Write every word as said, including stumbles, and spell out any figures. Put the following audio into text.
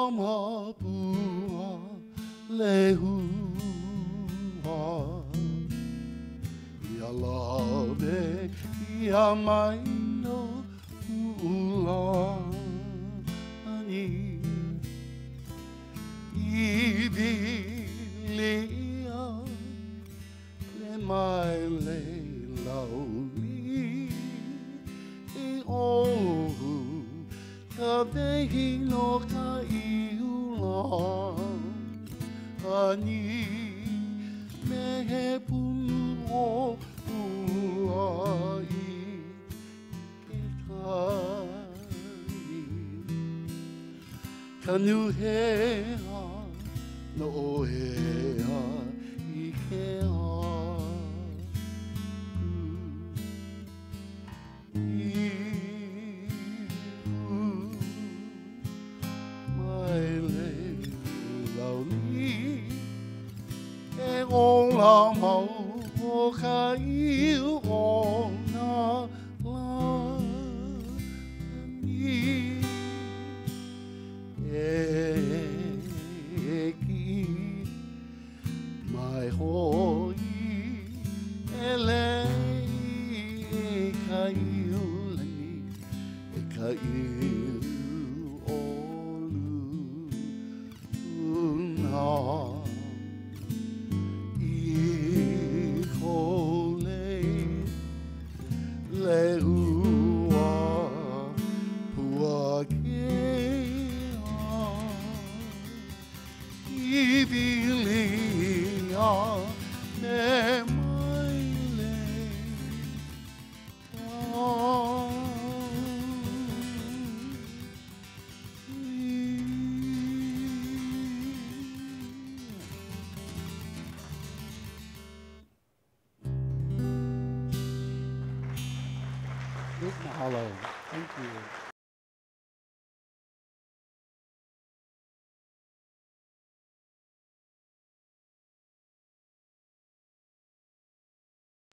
mapua le hua ia lawe ia mai no ulani i vilia le mai le lauli i ohu ka vehi no ka iula ani me he punu o ua i ke kai ka nuhea no ohea i ke o la mau o ka iu o na la ni e ki mai hoi e le e ka iu lani e ka iu o luna le hua pua kea i vilia me mai le Mahalo. Thank you.